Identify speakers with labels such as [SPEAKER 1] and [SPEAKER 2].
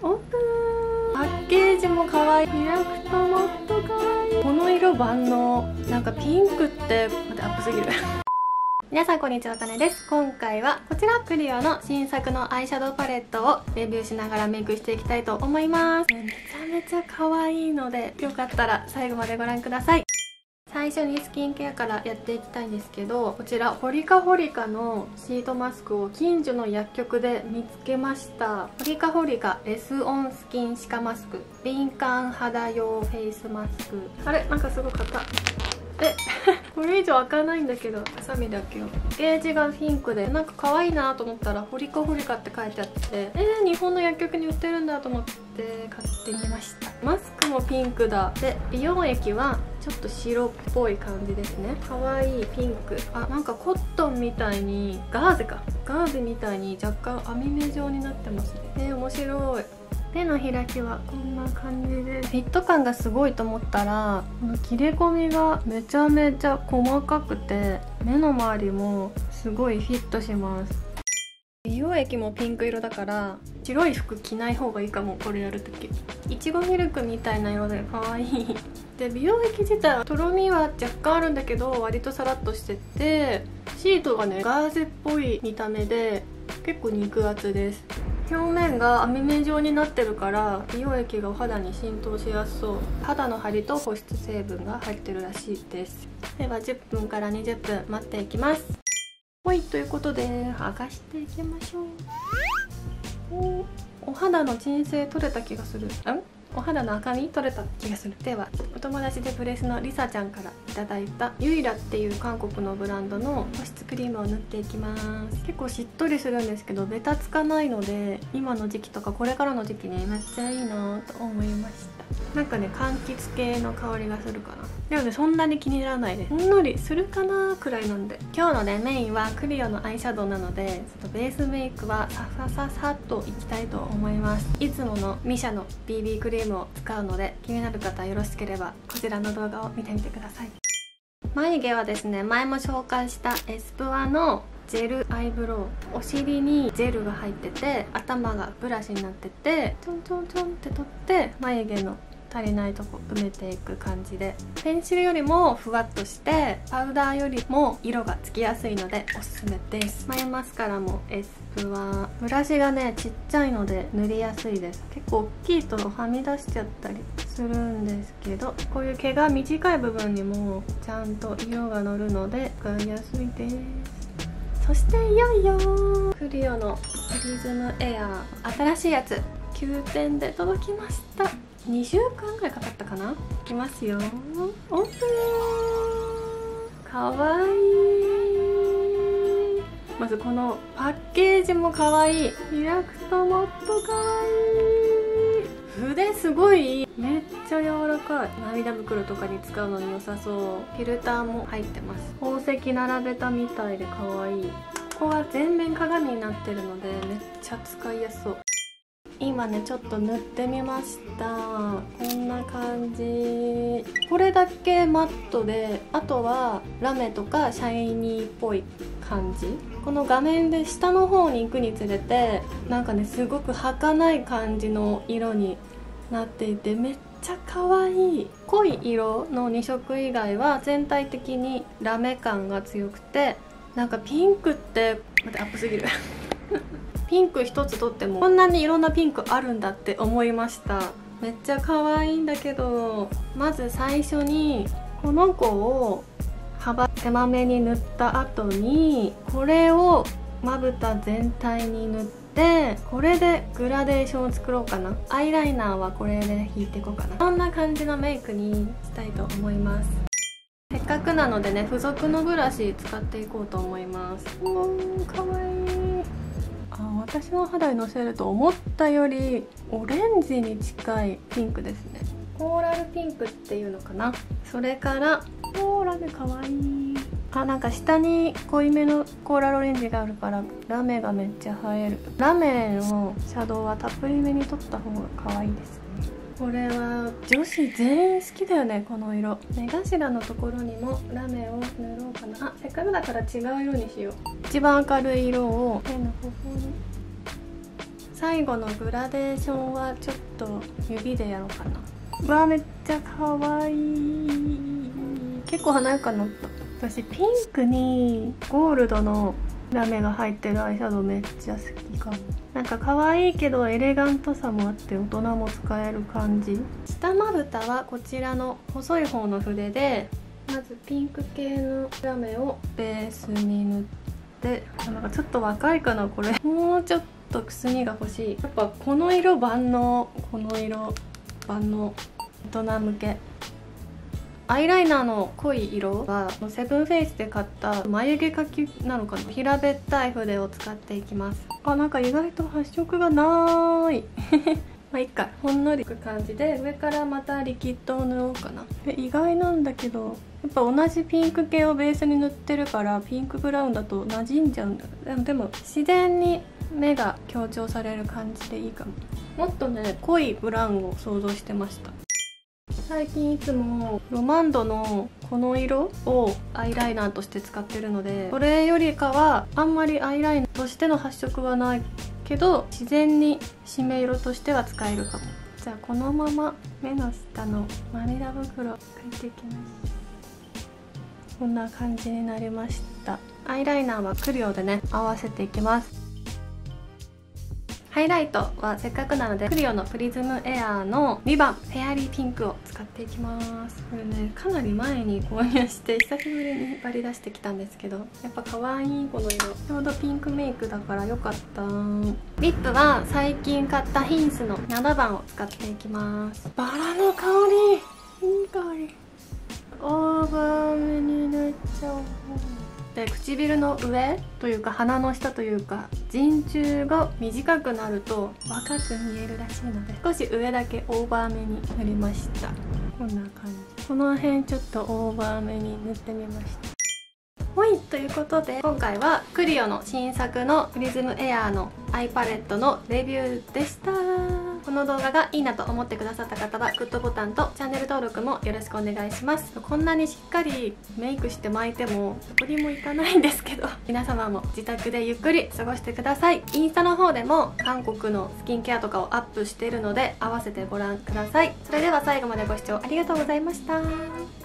[SPEAKER 1] オープン。パッケージも可愛い。開くともっと可愛い。この色万能。なんかピンクって待ってアップすぎる皆さんこんにちは、かねです。今回はこちらクリオの新作のアイシャドウパレットをレビューしながらメイクしていきたいと思います。めちゃめちゃ可愛いのでよかったら最後までご覧ください。最初にスキンケアからやっていきたいんですけど、こちらホリカホリカのシートマスクを近所の薬局で見つけました。ホリカホリカレスオンスキンシカマスク敏感肌用フェイスマスク。あれなんかすごかったこれ以上開かないんだけど、ハサミだけを。ゲージがピンクでなんか可愛いなと思ったらホリカホリカって書いてあって、日本の薬局に売ってるんだと思って買ってみました。マスクもピンクだ。で美容液はちょっと白っぽい感じですね。可愛いピンク。あ、なんかコットンみたいにガーゼみたいに若干網目状になってますね。面白い。手の開きはこんな感じで、フィット感がすごいと思ったらこの切れ込みがめちゃめちゃ細かくて、目の周りもすごいフィットします。美容液もピンク色だから白い服着ない方がいいかも。これやるときいちごミルクみたいな色で可愛いで美容液自体はとろみは若干あるんだけど割とサラッとしてて、シートがねガーゼっぽい見た目で結構肉厚です。表面が網目状になってるから美容液がお肌に浸透しやすそう。肌の張りと保湿成分が入ってるらしいです。では10分から20分待っていきます。はい、ということで剥がしていきましょう。お肌の鎮静取れた気がする。お肌の赤み取れた気がする。ではお友達でプレスのりさちゃんからいただいたユイラっていう韓国のブランドの保湿クリームを塗っていきます。結構しっとりするんですけどベタつかないので、今の時期とかこれからの時期にめっちゃいいなと思いました。なんかね柑橘系の香りがするかな。でもねそんなに気にならないです。ほんのりするかなくらいなんで。今日のねメインはクリオのアイシャドウなので、ちょっとベースメイクはさっといきたいと思います。いつものミシャの BB クリームを使うので、気になる方はよろしければこちらの動画を見てみてください。眉毛はですね、前も紹介したエスプアのジェルアイブロウ。お尻にジェルが入ってて頭がブラシになってて、ちょんちょんちょんって取って眉毛の足りないとこ埋めていく感じで、ペンシルよりもふわっとしてパウダーよりも色がつきやすいのでおすすめです。眉マスカラもエスプア。ブラシがねちっちゃいので塗りやすいです。結構大きいとはみ出しちゃったりするんですけど、こういう毛が短い部分にもちゃんと色が乗るので使いやすいです。そしていよいよクリオのプリズムエアー新しいやつ9点で届きました。2週間ぐらいかかったかな。いきますよ。オープン。かわいい。まずこのパッケージもかわいい。開くともっとかわいい。筆すごいめっちゃ柔らかい。涙袋とかに使うのに良さそう。フィルターも入ってます。宝石並べたみたいでかわいい。ここは全面鏡になってるのでめっちゃ使いやすそう。今ねちょっと塗ってみました。こんな感じ。これだけマットで、あとはラメとかシャイニーっぽい感じ。この画面で下の方に行くにつれてなんかねすごく儚い感じの色になっていてめっちゃ可愛い。濃い色の2色以外は全体的にラメ感が強くて、なんかピンクって待ってアップすぎるピンク一つとってもこんなにいろんなピンクあるんだって思いました。めっちゃ可愛いんだけど、まず最初にこの子を幅狭めに塗った後にこれをまぶた全体に塗って、これでグラデーションを作ろうかな。アイライナーはこれで引いていこうかな。こんな感じのメイクにしたいと思います。せっかくなのでね付属のブラシ使っていこうと思います。かわいい。私の肌にのせると思ったよりオレンジに近いピンクですね。コーラルピンクっていうのかな。それからラメかわいい。なんか下に濃いめのコーラルオレンジがあるからラメがめっちゃ映える。ラメのシャドウはたっぷりめに取った方が可愛いですね。これは女子全員好きだよねこの色。目頭のところにもラメを塗ろうかな。せっかくだから違う色にしよう。一番明るい色を手の方向に最後のグラデーションはちょっと指でやろうかな。うわめっちゃ可愛い。結構華やかになった。私ピンクにゴールドのラメが入ってるアイシャドウめっちゃ好きかも。なんか可愛いけどエレガントさもあって大人も使える感じ。下まぶたはこちらの細い方の筆で、まずピンク系のラメをベースに塗って、なんかちょっと若いかなこれ。もうちょっとくすみが欲しい。やっぱこの色万能、この色万能、大人向け。アイライナーの濃い色はセブンフェイスで買った眉毛描きなのかな、平べったい筆を使っていきます。あ、なんか意外と発色がないまあいっか、ほんのりいく感じで上からまたリキッドを塗ろうかな。意外なんだけどやっぱ同じピンク系をベースに塗ってるからピンクブラウンだと馴染んじゃうんだ。でも自然に目が強調される感じでいいかも。もっとね濃いブラウンを想像してました。最近いつもロマンドのこの色をアイライナーとして使ってるので、これよりかはあんまりアイライナーとしての発色はないけど自然に締め色としては使えるかも。じゃあこのまま目の下の涙袋描いていきます。こんな感じになりました。アイライナーはクリオでね合わせていきます。ハイライトはせっかくなのでクリオのプリズムエアーの2番フェアリーピンクを使っていきます。これねかなり前に購入して久しぶりにバリ出してきたんですけど、やっぱ可愛いこの色。ちょうどピンクメイクだからよかった。リップは最近買ったヒンスの7番を使っていきます。バラの香りいい香り。オーバーめに塗っちゃおう。で唇の上というか鼻の下というか陣中が短くなると若く見えるらしいので、少し上だけオーバーめに塗りました。こんな感じ。この辺ちょっとオーバーめに塗ってみました。はい、ということで今回はクリオの新作のプリズムエアーのアイパレットのレビューでした。この動画がいいなと思ってくださった方はグッドボタンとチャンネル登録もよろしくお願いします。こんなにしっかりメイクして巻いてもどこにもいかないんですけど皆様も自宅でゆっくり過ごしてください。インスタの方でも韓国のスキンケアとかをアップしているので合わせてご覧ください。それでは最後までご視聴ありがとうございました。